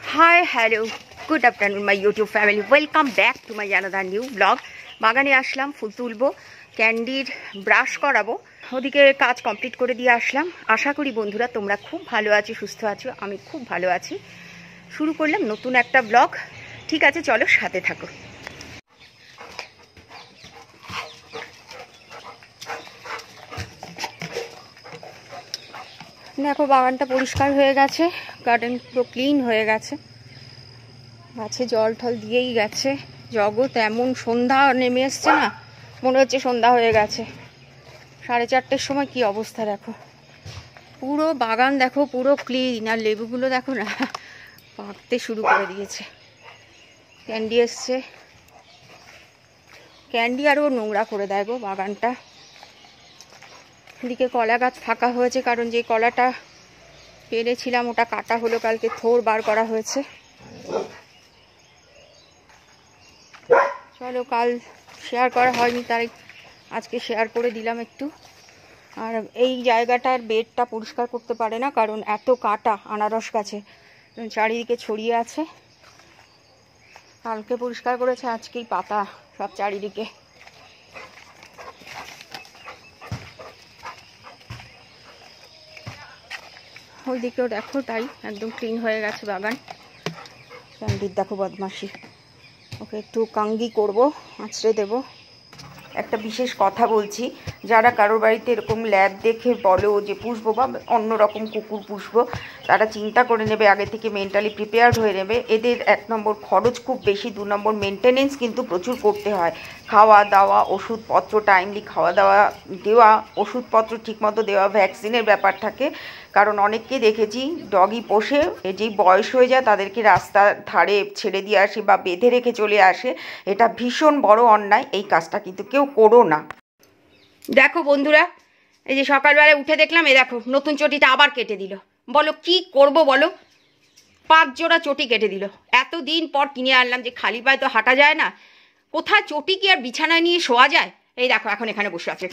Hi, hello, good afternoon my YouTube family. Welcome back to my another new vlog. বাগানে আসলাম, ফুল তুলবো, ক্যান্ডির brush করাবো, ওদিকে কাজ কমপ্লিট করে দিয়ে আসলাম। আশা করি বন্ধুরা তোমরা খুব ভালো আছো, সুস্থ আছো, আমি খুব ভালো আছি। শুরু করলাম নতুন একটা ব্লগ। ঠিক আছে, চলো সাথে থাকো। দেখো বাগানটা পরিষ্কার হয়ে গেছে, গার্ডেন পুরো ক্লিন হয়ে গেছে, গাছে জল টল দিয়েই গেছে। জগৎ এমন সন্ধ্যা নেমে এসছে না, মনে হচ্ছে সন্ধ্যা হয়ে গেছে। 4:30টার সময় কি অবস্থা দেখো, পুরো বাগান দেখো পুরো ক্লিন। আর লেবুগুলো দেখো না, পাকতে শুরু করে দিয়েছে। ক্যান্ডি এসছে, ক্যান্ডি আরও নোংরা করে দেয় গো বাগানটা। এদিকে কলা গাছ ফাঁকা হয়েছে, কারণ যে কলাটা পেরেছিলাম ওটা কাটা হলো, কালকে থোর বার করা হয়েছে। চলো, কাল শেয়ার করা হয়নি তাই আজকে শেয়ার করে দিলাম একটু। আর এই জায়গাটার বেডটা পরিষ্কার করতে পারে না, কারণ এত কাটা আনারস গাছে চারিদিকে ছড়িয়ে আছে। কালকে পরিষ্কার করেছে, আজকেই পাতা সব চারিদিকে। ওই দিকেও দেখো তাই, একদম ক্লিন হয়ে গেছে বাগান। ক্যান্ডির দেখো বদমাসি, ওকে একটু কাঙ্গি করবো, আঁচড়ে দেবো। একটা বিশেষ কথা বলছি, যারা কারোর বাড়িতে এরকম ল্যাব দেখে বলো যে পুষবো বা অন্যরকম কুকুর পুষবো, তারা চিন্তা করে নেবে, আগে থেকে মেন্টালি প্রিপেয়ার্ড হয়ে নেবে। এদের 1 নম্বর খরচ খুব বেশি, 2 নম্বর মেনটেনেন্স কিন্তু প্রচুর করতে হয়। খাওয়া দাওয়া, ওষুধপত্র টাইমলি খাওয়া দাওয়া দেওয়া, ওষুধপত্র ঠিকমতো দেওয়া, ভ্যাকসিনের ব্যাপার থাকে। কারণ অনেককে দেখেছি ডগি পোষে, যেই বয়স হয়ে যায় তাদেরকে রাস্তার ধারে ছেড়ে দিয়ে আসে বা বেঁধে রেখে চলে আসে। এটা ভীষণ বড় অন্যায়, এই কাজটা কিন্তু কেউ করো না। দেখো বন্ধুরা, এই যে সকালবেলায় উঠে দেখলাম, এই দেখো নতুন চটিটা আবার কেটে দিল। বলো কি করব বলো, 5 জোড়া চটি কেটে দিল। এতদিন পর কিনে আনলাম, যে খালি পায়ে তো হাঁটা যায় না, কোথায় চটি কি আর বিছানায় নিয়ে শোয়া যায়। এই দেখো এখন এখানে বসে আছে।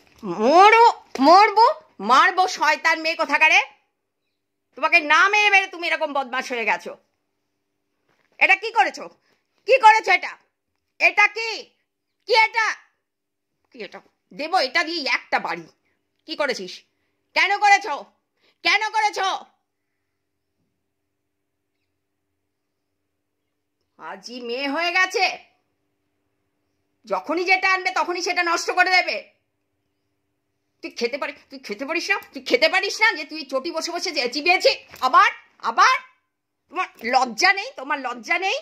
মারবো শয়তান মেয়ে কোথাকারে, তোমাকে না মেরে মেরে তুমি এরকম বদমাশ হয়ে গেছো। এটা কি করেছো, কি করেছো? এটা কি কি এটা কি এটা দেবো, এটা দিয়ে একটা বাড়ি। কি করেছিস, কেন করেছো, কেন করেছো? আজি মেয়ে হয়ে গেছে, যখনই যেটা আনবে তখনই সেটা নষ্ট করে দেবে। তুই খেতে পারিস না যে তুই চটি বসে বসে চিবিয়েছি। আবার আবার তোমার লজ্জা নেই, তোমার লজ্জা নেই?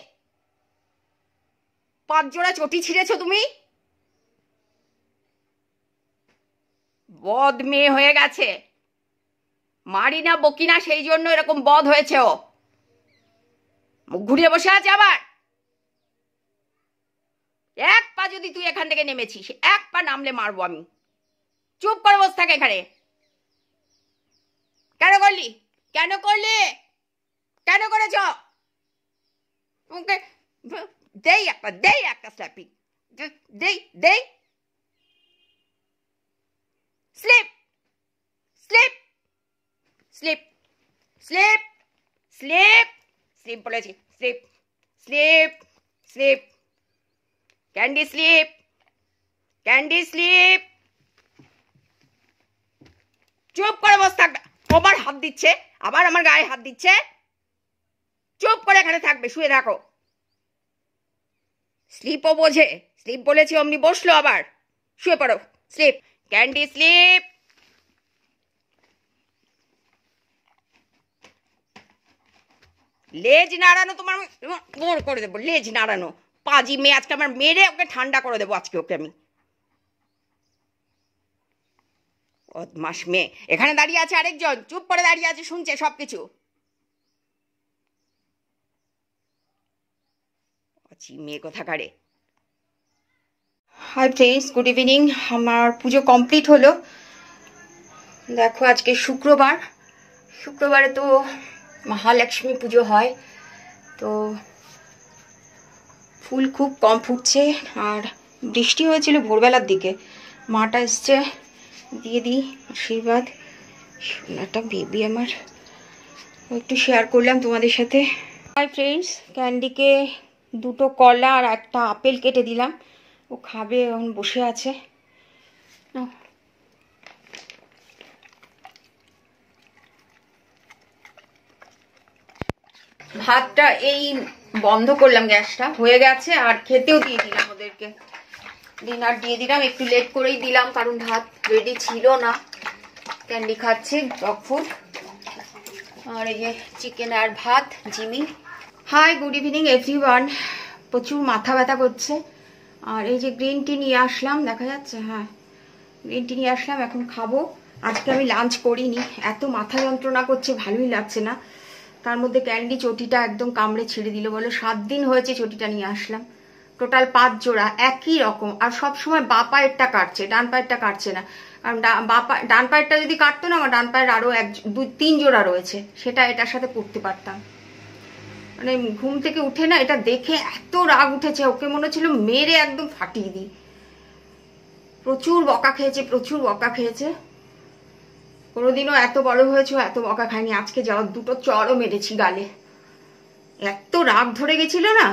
5 জোড়া চটি ছিঁড়েছো তুমি, বদ মেয়ে হয়ে গেছে। মারি না বকি না, সেই জন্য এরকম বদ হয়েছে। ও মুখ ঘুরিয়ে বসে আছে। আবার 1 পা যদি তুই এখান থেকে নেমেছিস, 1 পা নামলে মারবো আমি। চুপ করে বসে থাকে এখানে। কেন করলি, কেন করলি, কেন করেছ? ওকে দেই একটা স্ল্যাপিং, দেই। Sleep sleep sleep sleep sleep sleep বলেছি, sleep sleep sleep Candy sleep, Candy sleep. চুপ করে বসে থাকবে। আবার হাত দিচ্ছে, আবার আমার গায়ে হাত দিচ্ছে। চুপ করে এখানে থাকবে, শুয়ে থাকো। স্লিপও বোঝে, স্লিপ বলেছি অমনি বসলো, আবার শুয়ে পড়ো। Sleep Candy sleep. লেজ নাড়ানো তোমার মোর করে দেবো, লেজ নাড়ানো পাজি মেয়ে। আজকে আমার মেরে ওকে ঠান্ডা করে দেবো আজকে ওকে আমি। বদমাস মেয়ে। এখানে দাঁড়িয়ে আছে আরেকজন, চুপ করে দাঁড়িয়ে আছে, শুনছে সবকিছু। মেয়ে কোথাকারে। Hi friends, good evening. আমার পুজো কমপ্লিট হলো। দেখো আজকে শুক্রবার, শুক্রবারে তো মহালক্ষ্মী পুজো হয়, তো ফুল খুব কম ফুটছে। আর বৃষ্টি হয়েছিল ভোরবেলার দিকে। মাটা এসছে, দিয়ে দিই আশীর্বাদ। সোনাটা বেবি আমার, একটু শেয়ার করলাম তোমাদের সাথে। হাই ফ্রেন্ডস, ক্যান্ডিকে দুটো কলা আর একটা আপেল কেটে দিলাম, ও খাবে, এখন বসে আছে। ভাতটা এই বন্ধ করলাম, গ্যাসটা হয়ে গেছে, আর খেতেও দিয়ে দিলাম ওদেরকে, ডিনার দিয়ে দিলাম। একটু লেট করেই দিলাম কারণ ভাত রেডি ছিল না। ক্যান্ডি খাচ্ছে ডগ ফুড, আর এই যে চিকেন আর ভাত জিমি। Hi, good evening everyone. প্রচুর মাথা ব্যথা করছে, আর এই যে গ্রিন টি নিয়ে আসলাম, দেখা যাচ্ছে? হ্যাঁ, গ্রিন টি নিয়ে আসলাম, এখন খাবো। আজকে আমি লাঞ্চ করিনি, এত মাথা যন্ত্রণা করছে, ভালোই লাগছে না। তার মধ্যে ক্যান্ডি চটিটা একদম কামড়ে ছিঁড়ে দিল, বলে 7 দিন হয়েছে চটিটা নিয়ে আসলাম। টোটাল 5 জোড়া একই রকম, আর সব সময় বাঁ পায়েরটা কাটছে, ডান পায়েরটা কাটছে না। কারণ ডান পায়েরটা যদি কাটতো না, আমার ডান পায়ের আরো 2-3 জোড়া রয়েছে, সেটা এটার সাথে পরতে পারতাম। মানে ঘুম থেকে উঠে না এটা দেখে এত রাগ উঠেছে, ওকে মনে হচ্ছিল মেরে একদম ফাটিয়ে দিই। প্রচুর বকা খেয়েছে, প্রচুর বকা খেয়েছে। কোনোদিনও এত বড় হয়েছে এত বকা খায়নি। আজকে যাওয়া 2টো চড়ও মেরেছি গালে, এত রাগ ধরে গেছিল না,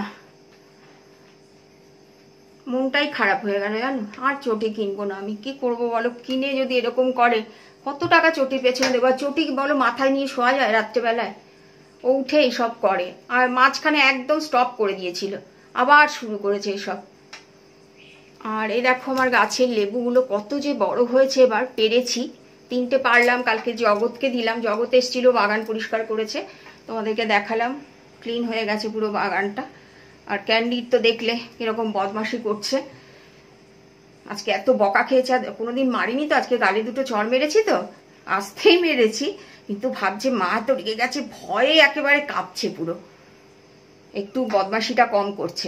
মনটাই খারাপ হয়ে গেল জানো। আর চটি কিনবো না, আমি কি করবো বলো? কিনে যদি এরকম করে, কত টাকা চটির পেছনে দেবো? চটি বলো মাথায় নিয়ে শোয়া যায় রাত্রেবেলায়? ও উঠে এইসব করে, আর মাঝখানে একদম স্টপ করে দিয়েছিল, আবার শুরু করেছে এইসব। আর এই দেখো আমার গাছের লেবুগুলো কত যে বড় হয়েছে, এবার পেরেছি 3টে পারলাম, কালকে জগৎকে দিলাম, জগৎ এসেছিল, বাগান পরিষ্কার করেছে, তোমাদেরকে দেখালাম, ক্লিন হয়ে গেছে পুরো বাগানটা। আর ক্যান্ডির তো দেখলে কিরকম বদমাশি করছে, আজকে এত বকা খেয়েছে, কোনোদিন মারিনি তো, আজকে গালে 2টো চড় মেরেছি, তো আস্তেই মেরেছি, কিন্তু ভাবছে মা তো রেগে গেছে, ভয়ে একেবারে কাঁপছে পুরো, একটু বদমাশিটা কম করছে।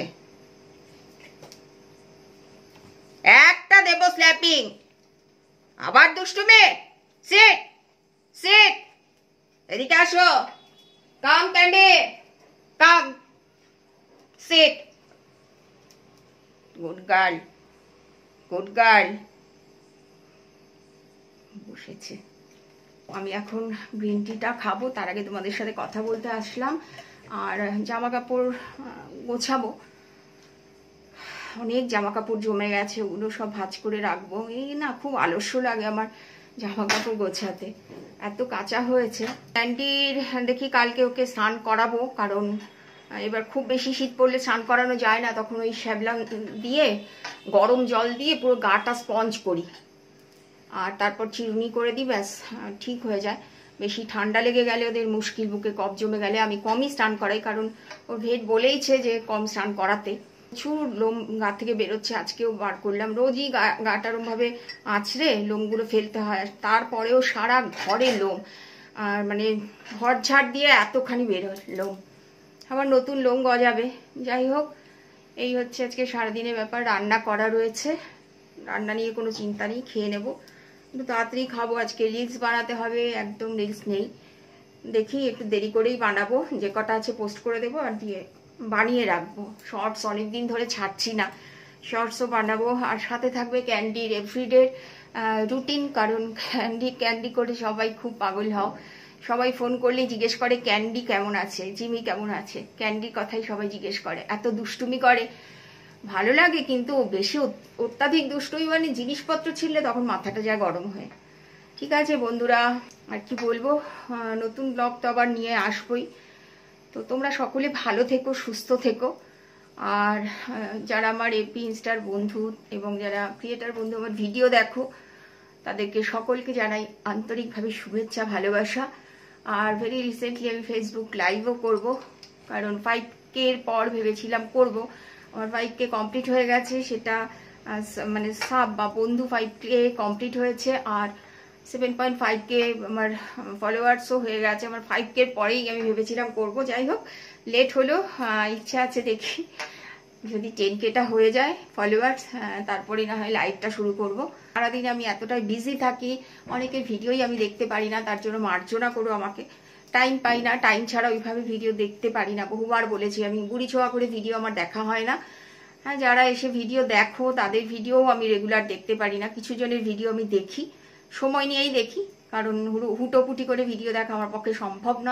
একটা দেব স্ল্যাপিং, আবার দুষ্টু মেয়ে। সিট সিট, এদিকে আসো, come Candy come, sit, good girl, good girl. বসেছে। আমি এখন গ্রিন টিটা খাবো, তার আগে তোমাদের সাথে কথা বলতে আসলাম, আর জামা কাপড় গোছাবো, অনেক জামা কাপড় জমে গেছে, ওগুলো সব ভাঁজ করে রাখবো। এই না, খুব আলস্য লাগে আমার জামা কাপড় গোছাতে, এত কাঁচা হয়েছে। ক্যান্ডির দেখি কালকে ওকে স্নান করাবো, কারণ এবার খুব বেশি শীত পড়লে স্নান করানো যায় না, তখন ওই শ্যাবলা দিয়ে গরম জল দিয়ে পুরো গাটা স্পঞ্জ করি, আর তারপর চিরুনি করে দিই, ব্যাস ঠিক হয়ে যায়। বেশি ঠান্ডা লেগে গেলে ওদের মুশকিল, বুকে কফ জমে গেলে আমি কমই স্নান করাই, কারণ ওর ভেট বলেইছে যে কম স্নান করাতে। প্রচুর লোম গা থেকে বেরোচ্ছে, আজকেও বার করলাম। রোজই গাটা ওরমভাবে আঁচড়ে লোমগুলো ফেলতে হয়, তারপরেও সারা ঘরে লোম, আর মানে ঘর ঝাড় দিয়ে এতখানি বেরোয় লোম, আবার নতুন লোম গজাবে। যাই হোক, এই হচ্ছে আজকে সারাদিনের ব্যাপার। রান্না করা রয়েছে, রান্না নিয়ে কোনো চিন্তা নেই, খেয়ে নেবো, কিন্তু তাড়াতাড়ি খাবো। আজকে রিলস বানাতে হবে, একদম রিলস নেই, দেখি একটু দেরি করেই বানাবো, যে কটা আছে পোস্ট করে দেবো, আর দিয়ে বানিয়ে রাখবো। শর্টস অনেকদিন ধরে ছাড়ছি না, শর্টসও বানাবো, আর সাথে থাকবে ক্যান্ডির এভরিডে রুটিন, কারণ ক্যান্ডি করে সবাই খুব পাগল হও, সবাই ফোন করলেই জিজ্ঞেস করে ক্যান্ডি কেমন আছে, জিমি কেমন আছে, ক্যান্ডির কথাই সবাই জিজ্ঞেস করে, এত দুষ্টুমি করে, ভালো লাগে। কিন্তু বেশি অত্যাধিক দুষ্টুমি, মানে জিনিসপত্র ছিললে তখন মাথাটা যায় গরম হয়ে। ঠিক আছে বন্ধুরা, আর কি বলবো, নতুন ব্লগ তো আবার নিয়ে আসবোই। তো তোমরা সকলে ভালো থেকো, সুস্থ থেকো, আর যারা আমার এপি ইনস্টার বন্ধু এবং যারা ক্রিয়েটার বন্ধু আমার ভিডিও দেখো, তাদেরকে সকলকে জানাই আন্তরিকভাবে শুভেচ্ছা, ভালোবাসা। আর ভেরি রিসেন্টলি আমি ফেসবুক লাইভও করব, কারণ 5K এর পর ভেবেছিলাম করব, আমার 5K কমপ্লিট হয়ে গেছে, সেটা মানে সাব বা বন্ধু 5K কমপ্লিট হয়েছে, আর 7.5K আমার ফলোয়ার্সও হয়ে গেছে। আমার 5K এর পরেই আমি ভেবেছিলাম করব, যাই হোক লেট হলো, ইচ্ছা আছে দেখি যদি 10Kটা হয়ে যায় ফলোয়ার্স, তারপরে না হয় লাইভটা শুরু করব। সারাদিন আমি এতটাই বিজি থাকি, অনেকের ভিডিওই আমি দেখতে পারি না, তার জন্য মার্জনা করো আমাকে, টাইম পাই না, টাইম ছাড়া ওইভাবে ভিডিও দেখতে পারি না। বহুবার বলেছি আমি, গুড়ি ছোঁয়া করে ভিডিও আমার দেখা হয় না। হ্যাঁ, যারা এসে ভিডিও দেখো তাদের ভিডিও আমি রেগুলার দেখতে পারি না, কিছু জনের ভিডিও আমি দেখি, সময় নিয়েই দেখি, কারণ হুটোপুটি করে ভিডিও দেখা আমার পক্ষে সম্ভব নয়।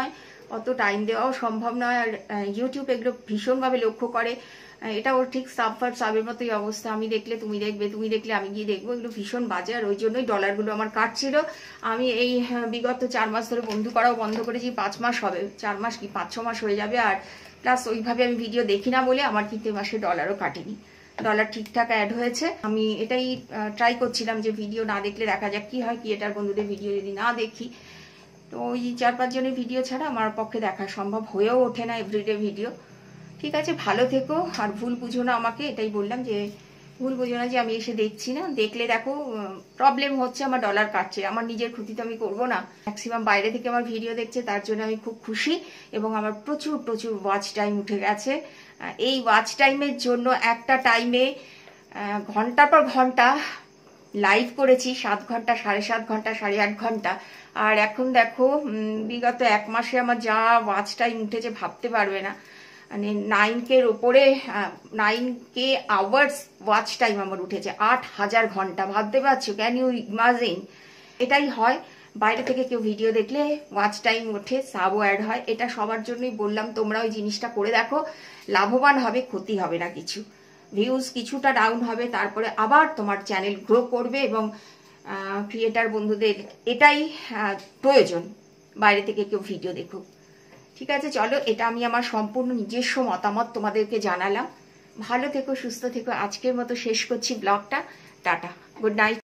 অত টাইম দেওয়াও সম্ভব নয়। আর ইউটিউব এগুলো ভীষণভাবে লক্ষ্য করে, এটা ওর ঠিক সাবের মতোই অবস্থা। আমি দেখলে তুমি দেখবে, তুমি দেখলে আমি গিয়ে দেখবো, এগুলো ভীষণ বাজে। আর ওই জন্যই ডলারগুলো আমার কাটছিল। আমি এই বিগত 4 মাস ধরে বন্ধু করাও বন্ধ করেছি। 5 মাস হবে, 4 মাস কি 5-6 মাস হয়ে যাবে। আর প্লাস ওইভাবে আমি ভিডিও দেখি না বলে আমার কিন্তু মাসে ডলারও কাটেনি, ডলার ঠিকঠাক অ্যাড হয়েছে। আমি এটাই ট্রাই করছিলাম যে ভিডিও না দেখলে দেখা যাক কি হয়, ক্রিয়েটার বন্ধুদের ভিডিও যদি না দেখি। তো ওই 4-5 জনের ভিডিও ছাড়া আমার পক্ষে দেখা সম্ভব হয়েও ওঠে না এভরিডে ভিডিও। ঠিক আছে, ভালো থেকো আর ভুল বুঝো না আমাকে, এটাই বললাম যে ভুল বুঝো না যে আমি এসে দেখছি না। দেখলে দেখো প্রবলেম হচ্ছে, আমার ডলার কাটছে, আমার নিজের ক্ষতি তো আমি করবো না। ম্যাক্সিমাম বাইরে থেকে আমার ভিডিও দেখছে, তার জন্য আমি খুব খুশি। এবং আমার প্রচুর প্রচুর ওয়াচ টাইম উঠে গেছে। এই ওয়াচ টাইমের জন্য একটা টাইমে ঘন্টার পর ঘন্টা লাইভ করেছি, 7 ঘন্টা, 7.5 ঘন্টা, 8.5 ঘন্টা। আর এখন দেখো বিগত 1 মাসে আমার যা ওয়াচ টাইম উঠেছে ভাবতে পারবে না। মানে 9K-র ওপরে 9K আওয়ার্স ওয়াচ টাইম আমার উঠেছে, 8,000 ঘন্টা। ভাবতে পারছো? Can you imagine? এটাই হয়, বাইরে থেকে কেউ ভিডিও দেখলে ওয়াচ টাইম ওঠে, সাবও অ্যাড হয়। এটা সবার জন্যই বললাম, তোমরা ওই জিনিসটা করে দেখো, লাভবান হবে, ক্ষতি হবে না কিছু। ভিউজ কিছুটা ডাউন হবে, তারপরে আবার তোমার চ্যানেল গ্রো করবে। এবং ক্রিয়েটার বন্ধুদের এটাই প্রয়োজন, বাইরে থেকে কেউ ভিডিও দেখুক। ঠিক আছে, চলো, এটা আমি আমার সম্পূর্ণ নিজস্ব মতামত তোমাদেরকে জানালাম। ভালো থেকো, সুস্থ থেকো। আজকের মতো শেষ করছি ব্লগটা। Tata, good night.